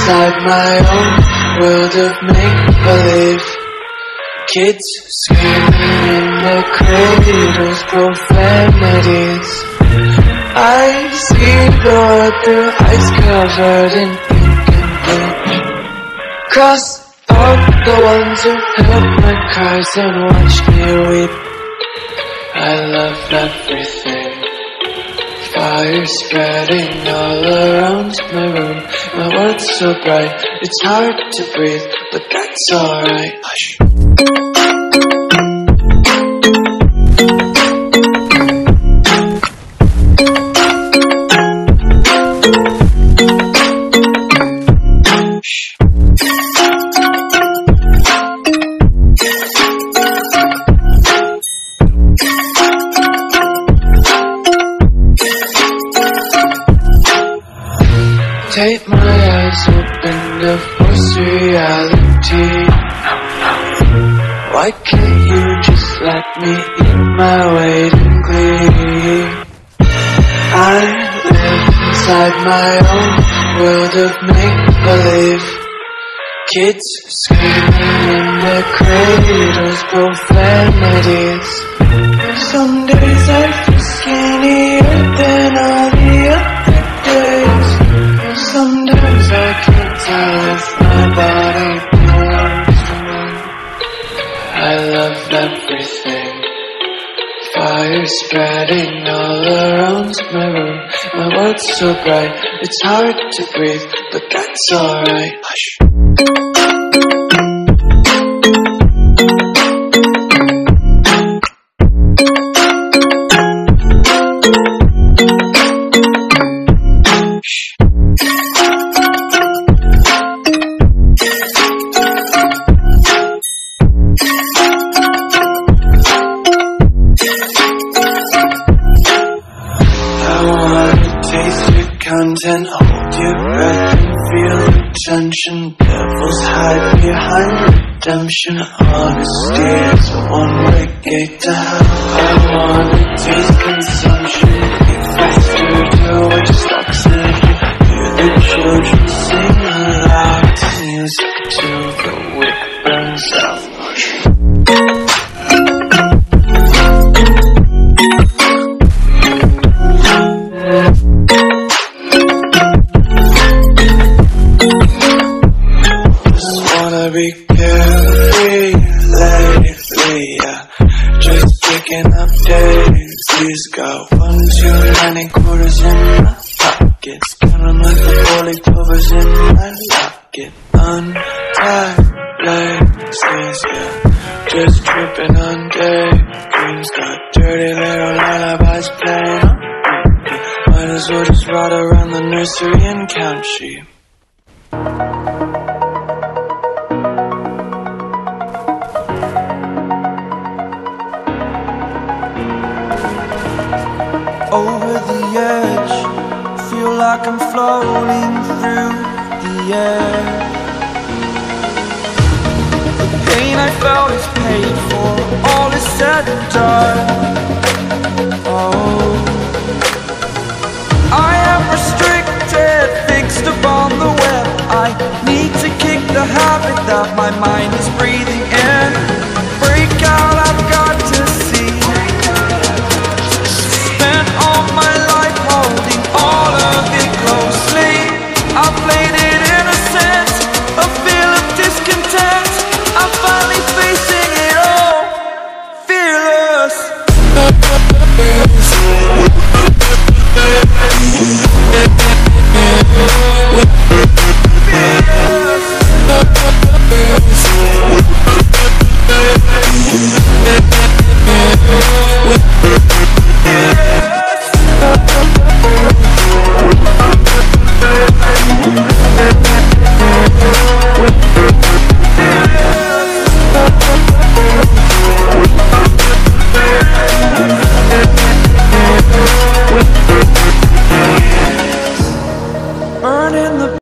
inside my own world of make-believe. Kids screaming in their cradles, profanities. I see the world through ice covered in ink and bleach. Cross out the ones who heard my cries and watched me weep. I love everything. Fire spreading all around my room. My world's so bright, it's hard to breathe, but that's alright. Hush. Take my eyes open to force reality. Why can't you just let me eat my weight in glee? I live inside my own world of make-believe. Kids screaming in their cradles, profanities. Some days I feel skinnier than all the other days. Sometimes I can't tell if my body belongs to me. I love everything. Fire spreading all around my room. My world's so bright, it's hard to breathe, but that's alright. Hush. Content, hold your breath and feel the tension. Devils hide behind redemption. Honesty is a one-way gate to hell. I wanna taste consumption. Eat faster to which stocks in you. Hear the children sing aloud. Music till the wick burns out. Be carefree lately, yeah. Just picking up daisies. Got 1 too many quarters in my pockets. Count 'em like the 40 clovers in my locket. Untied laces, yeah. Just tripping on daydreams. Got dirty little lullabies playing on repeat. Might as well just ride around the nursery and count sheep. Over the edge, feel like I'm floating through the air. The pain I felt is paid for, all is said and done. Oh, I am restricted, fixed upon the web. I need to kick the habit that my mind is breathing in. Break out, I've got to see. All my life holding all of it closely. I played it innocent, a feel of discontent. I finally